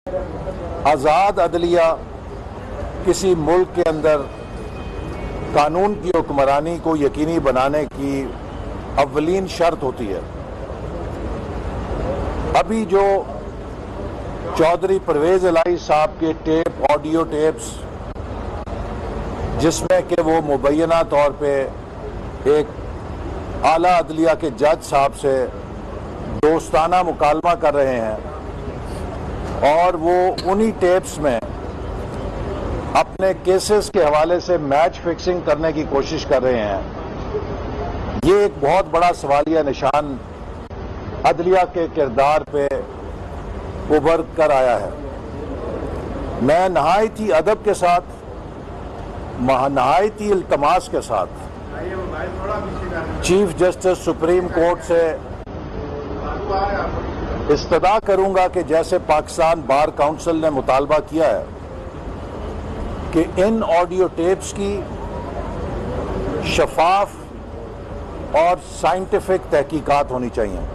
आज़ाद अदलिया किसी मुल्क के अंदर कानून की हुक्मरानी को यकीनी बनाने की अव्वलीन शर्त होती है। अभी जो चौधरी परवेज़ इलाही साहब के टेप, ऑडियो टेप्स, जिसमें कि वो मुबैना तौर पे एक आला अदलिया के जज साहब से दोस्ताना मुकालमा कर रहे हैं और वो उन्हीं टेप्स में अपने केसेस के हवाले से मैच फिक्सिंग करने की कोशिश कर रहे हैं। ये एक बहुत बड़ा सवालिया निशान अदलिया के किरदार पे उभर कर आया है। मैं नहायत ही अदब के साथ, नहायत ही इल्तमास के साथ चीफ जस्टिस सुप्रीम कोर्ट से इस्तदा करूंगा कि जैसे पाकिस्तान बार काउंसिल ने मुतालबा किया है कि इन ऑडियो टेप्स की शफाफ और साइंटिफिक तहकीकात होनी चाहिए।